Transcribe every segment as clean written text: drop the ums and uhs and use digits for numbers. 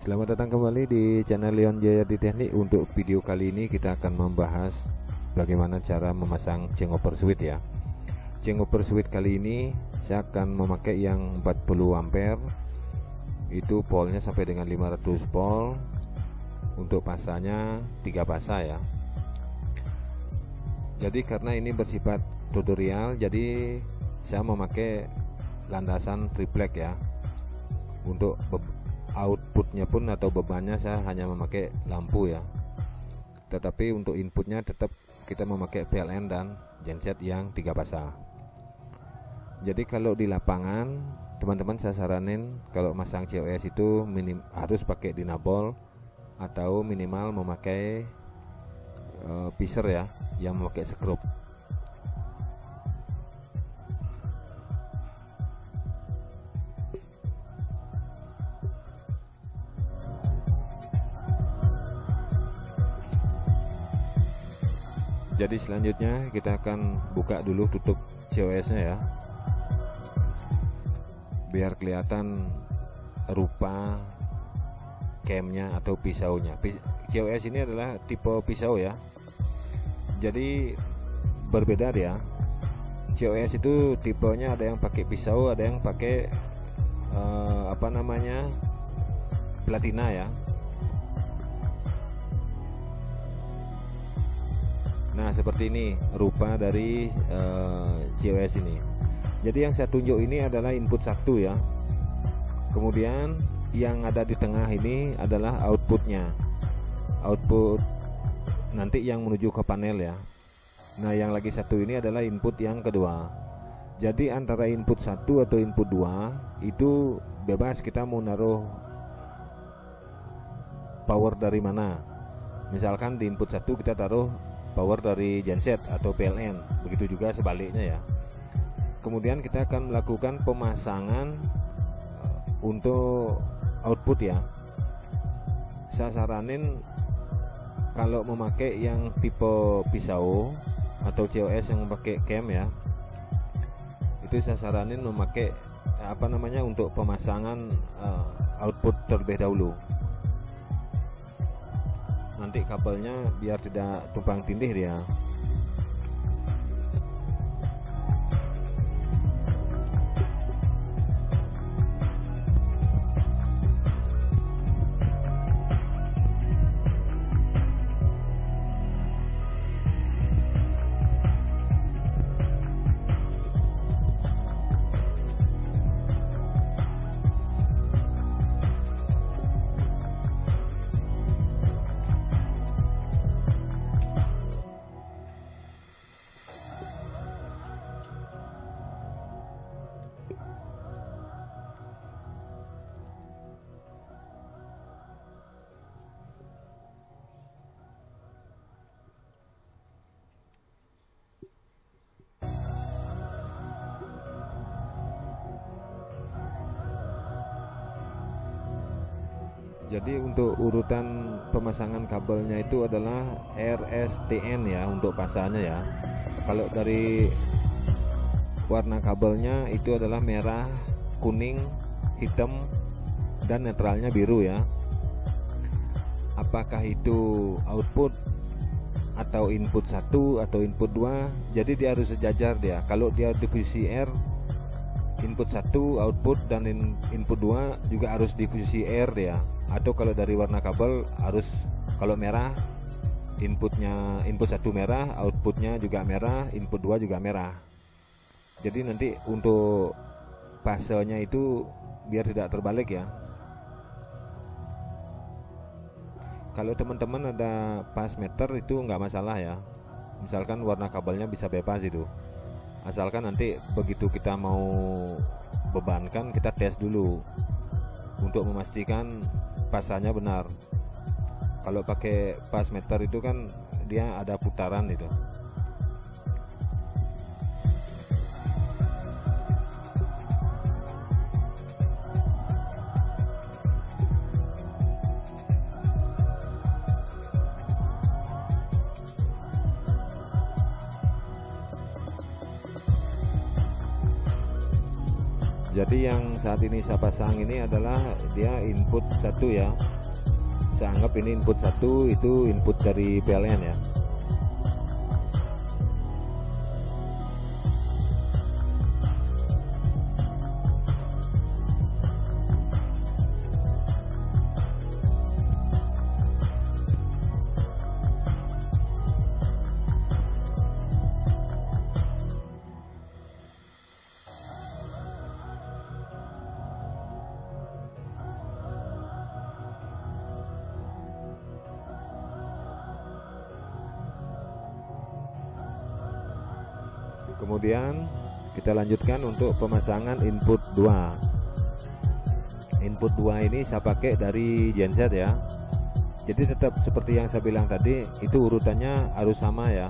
Selamat datang kembali di channel Leon Jayadi Teknik. Untuk video kali ini kita akan membahas bagaimana cara memasang changeover switch ya. Changeover switch kali ini saya akan memakai yang 40 ampere. Itu polnya sampai dengan 500 volt. Untuk pasanya 3 pasang ya. Jadi karena ini bersifat tutorial, jadi saya memakai landasan triplek ya. Untuk outputnya pun atau bebannya saya hanya memakai lampu ya, tetapi untuk inputnya tetap kita memakai PLN dan genset yang 3 pasang. Jadi kalau di lapangan teman-teman saya saranin kalau masang COS itu harus pakai dinabol atau minimal memakai pisser ya, yang memakai skrup. Jadi selanjutnya kita akan buka dulu tutup COS nya ya, biar kelihatan rupa camnya atau pisaunya. COS ini adalah tipe pisau ya, jadi berbeda ya. COS itu tipenya ada yang pakai pisau, ada yang pakai platina ya. Nah seperti ini rupa dari COS ini. Jadi yang saya tunjuk ini adalah input 1 ya. Kemudian yang ada di tengah ini adalah outputnya, output nanti yang menuju ke panel ya. Nah yang lagi satu ini adalah input yang kedua. Jadi antara input 1 atau input 2 itu bebas kita mau naruh power dari mana. Misalkan di input 1 kita taruh power dari genset atau PLN, begitu juga sebaliknya ya. Kemudian kita akan melakukan pemasangan untuk output ya. Saya saranin kalau memakai yang tipe pisau atau COS yang memakai cam ya, itu saya saranin memakai untuk pemasangan output terlebih dahulu. Nanti kabelnya biar tidak tumpang tindih dia. Jadi untuk urutan pemasangan kabelnya itu adalah RSTN ya untuk pasangnya ya. Kalau dari warna kabelnya itu adalah merah, kuning, hitam, dan netralnya biru ya. Apakah itu output atau input 1 atau input 2, jadi dia harus sejajar dia. Kalau dia divisi R, input 1 output dan input 2 juga harus divisi R dia. Atau kalau dari warna kabel harus, kalau merah inputnya, input 1 merah, outputnya juga merah, input 2 juga merah. Jadi nanti untuk fasenya itu biar tidak terbalik ya. Kalau teman-teman ada pas meter itu nggak masalah ya, misalkan warna kabelnya bisa bebas itu, asalkan nanti begitu kita mau bebankan kita tes dulu untuk memastikan pasanya benar. Kalau pakai pas meter itu kan dia ada putaran itu. Jadi yang saat ini saya pasang ini adalah dia input 1 ya. Saya anggap ini input 1, itu input dari PLN ya. Kemudian kita lanjutkan untuk pemasangan input 2. Input 2 ini saya pakai dari genset ya. Jadi tetap seperti yang saya bilang tadi, itu urutannya harus sama ya.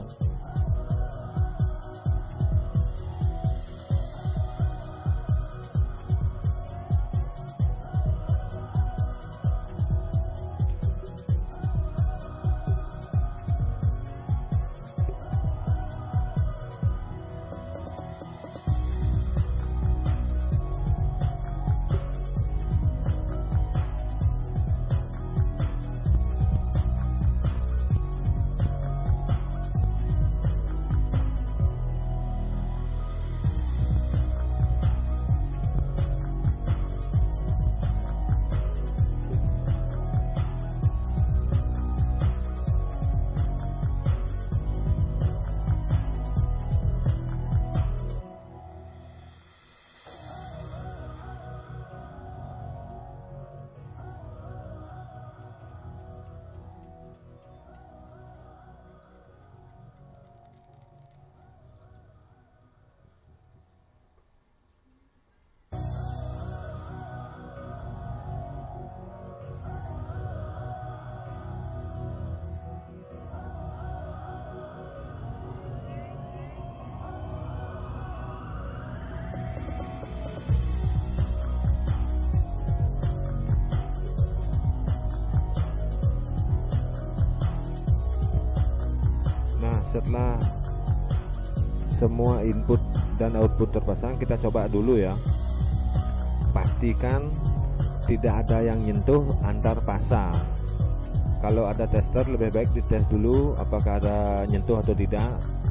Setelah semua input dan output terpasang, kita coba dulu ya. Pastikan tidak ada yang nyentuh antar pasang. Kalau ada tester, lebih baik dites dulu apakah ada nyentuh atau tidak.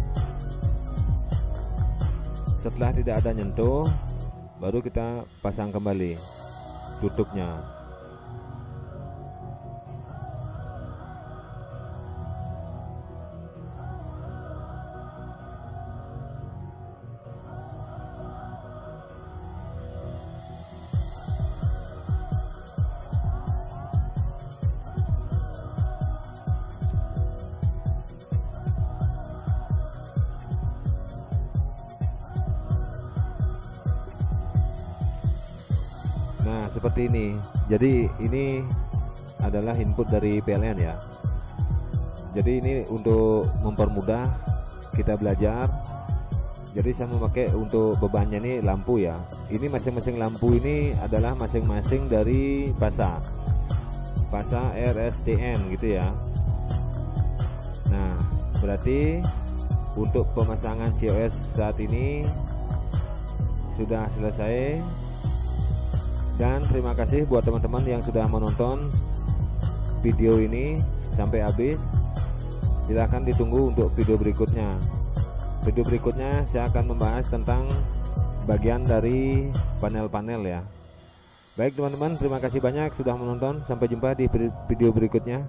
Setelah tidak ada nyentuh, baru kita pasang kembali tutupnya. Nah, seperti ini. Jadi ini adalah input dari PLN ya. Jadi ini untuk mempermudah kita belajar. Jadi saya memakai untuk bebannya ini lampu ya. Ini masing-masing lampu ini adalah masing-masing dari pasa RSTN gitu ya. Nah, berarti untuk pemasangan COS saat ini sudah selesai. Dan terima kasih buat teman-teman yang sudah menonton video ini sampai habis. Silahkan ditunggu untuk video berikutnya. Video berikutnya saya akan membahas tentang bagian dari panel-panel ya. Baik teman-teman, terima kasih banyak sudah menonton. Sampai jumpa di video berikutnya.